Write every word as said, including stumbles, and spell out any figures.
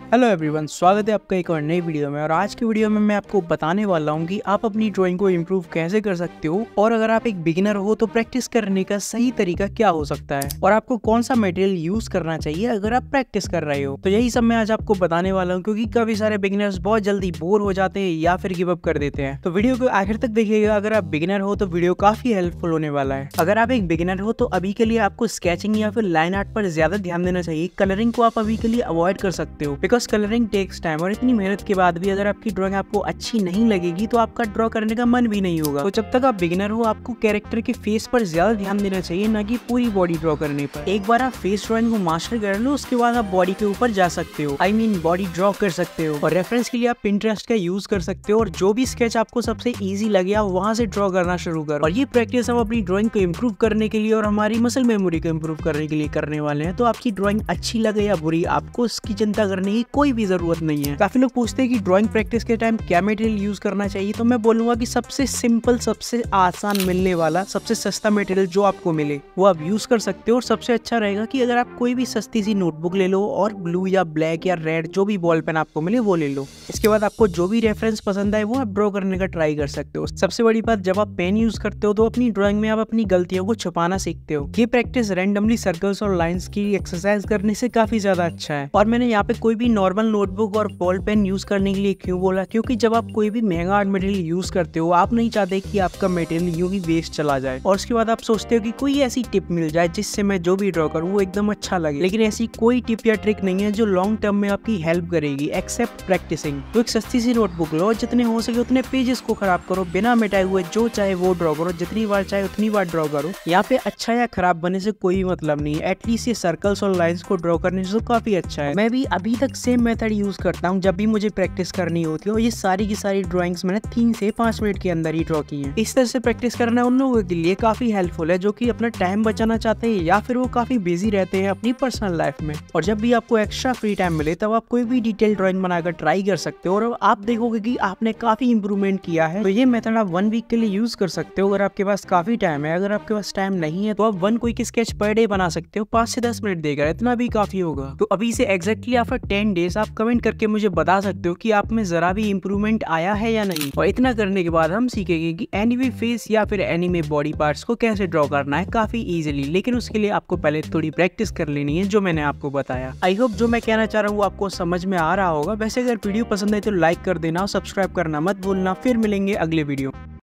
Hello everyone, स्वागत है आपका एक और नई वीडियो में। और आज की वीडियो में मैं आपको बताने वाला हूँ कि आप अपनी ड्राइंग को इम्प्रूव कैसे कर सकते हो, और अगर आप एक बिगिनर हो तो प्रैक्टिस करने का सही तरीका क्या हो सकता है, और आपको कौन सा मटेरियल यूज करना चाहिए अगर आप प्रैक्टिस कर रहे हो। तो यही सब मैं आज आपको बताने वाला हूँ, क्योंकि काफी सारे बिगिनर्स बहुत जल्दी बोर हो जाते हैं या फिर गिव अप कर देते हैं। तो वीडियो को आखिर तक देखिएगा। अगर आप बिगिनर हो तो वीडियो काफी हेल्पफुल होने वाला है। अगर आप एक बिगिनर हो तो अभी के लिए आपको स्केचिंग या फिर लाइन आर्ट पर ज्यादा ध्यान देना चाहिए। कलरिंग को आप अभी के लिए अवॉइड कर सकते हो, बिकॉज कलरिंग टेक्स टाइम, और इतनी मेहनत के बाद भी अगर आपकी ड्राइंग आपको अच्छी नहीं लगेगी तो आपका ड्रॉ करने का मन भी नहीं होगा। तो जब तक आप बिगिनर हो आपको कैरेक्टर के फेस पर ज्यादा ध्यान देना चाहिए, ना कि पूरी बॉडी ड्रॉ करने पर। एक बार आप फेस ड्राइंग को मास्टर कर लो, उसके बाद आप बॉडी के ऊपर जा सकते हो, आई मीन बॉडी ड्रॉ कर सकते हो। और रेफरेंस के लिए आप पिंटरेस्ट का यूज कर सकते हो, और जो भी स्केच आपको सबसे ईजी लगे आप वहां से ड्रॉ करना शुरू करो। और ये प्रैक्टिस हम अपनी ड्रॉइंग को इम्प्रूव करने के लिए और हमारी मसल मेमोरी को इम्प्रूव करने के लिए करने वाले हैं। तो आपकी ड्रॉइंग अच्छी लगे या बुरी, आपको उसकी चिंता करने की कोई भी जरूरत नहीं है। काफी लोग पूछते हैं कि ड्राइंग प्रैक्टिस के टाइम क्या मटेरियल यूज करना चाहिए, तो मैं बोलूंगा कि सबसे सिंपल, सबसे आसान मिलने वाला, सबसे सस्ता मटेरियल जो आपको मिले वो आप यूज कर सकते हो। और सबसे अच्छा रहेगा कि अगर आप कोई भी सस्ती सी नोटबुक ले लो और ब्लू या ब्लैक या रेड जो भी बॉल पेन आपको मिले वो ले लो। इसके बाद आपको जो भी रेफरेंस पसंद आए वो आप ड्रॉ करने का ट्राई कर सकते हो। सबसे बड़ी बात, जब आप पेन यूज करते हो तो अपनी ड्राइंग में आप अपनी गलतियों को छुपाना सीखते हो। ये प्रैक्टिस रैंडमली सर्कल्स और लाइंस की एक्सरसाइज करने से काफी ज्यादा अच्छा है। और मैंने यहाँ पे कोई भी नॉर्मल नोटबुक और बॉल पेन यूज करने के लिए क्यों बोला, क्योंकि जब आप कोई भी महंगा आर्ट मटेरियल यूज करते हो आप नहीं चाहते कि आपका मटेरियल यूं ही वेस्ट चला जाए। और उसके बाद आप सोचते हो कि कोई ऐसी टिप मिल जाए जिससे मैं जो भी ड्रॉ करूँ वो एकदम अच्छा लगे। लेकिन ऐसी कोई टिप या ट्रिक नहीं है जो लॉन्ग टर्म में आपकी हेल्प करेगी एक्सेप्ट प्रैक्टिसिंग। तो एक सस्ती सी नोटबुक लो, जितने हो सके उतने पेजेस को खराब करो, बिना मिटाए हुए जो चाहे वो ड्रॉ करो, जितनी बार चाहे उतनी बार ड्रॉ करो। यहाँ पे अच्छा या खराब बने से कोई मतलब नहीं है, एटलीस्ट ये सर्कल्स और लाइंस को ड्रॉ करने से तो काफी अच्छा है। मैं भी अभी तक सेम मेथड यूज करता हूँ जब भी मुझे प्रैक्टिस करनी होती है, और ये सारी की सारी ड्राइंग्स मैंने तीन से पांच मिनट के अंदर ही ड्रॉ की हैं। इस तरह से प्रैक्टिस करना उन लोगों के लिए काफी हेल्पफुल है जो कि अपना टाइम बचाना चाहते हैं या फिर वो काफी बिजी रहते हैं अपनी पर्सनल लाइफ में। और जब भी आपको एक्स्ट्रा फ्री टाइम मिले तब आप कोई भी डिटेल ड्राइंग बनाकर ट्राई कर सकते हो, और आप देखोगे कि आपने काफी इंप्रूवमेंट किया है। तो ये मेथड आप वन वीक के लिए यूज कर सकते हो अगर आपके पास काफी टाइम है। अगर आपके पास टाइम नहीं है तो आप one quick sketch per day बना सकते हो, पांच से दस मिनट देकर, इतना भी काफी होगा। तो अभी से एग्जैक्टली आफ्टर टेन डेज आप कमेंट करके मुझे बता सकते हो कि आप में जरा भी इंप्रूवमेंट आया है या नहीं। और इतना करने के बाद हम सीखेंगे कि एनीमे फेस या फिर एनीमे बॉडी पार्ट्स को कैसे ड्रॉ करना है काफी इजीली। लेकिन उसके लिए आपको पहले थोड़ी प्रैक्टिस कर लेनी है, जो मैंने आपको बताया। आई होप जो मैं कहना चाह रहा हूँ वो आपको समझ में आ रहा होगा। वैसे अगर वीडियो पसंद है तो लाइक कर देना और सब्सक्राइब करना मत भूलना। फिर मिलेंगे अगले वीडियो।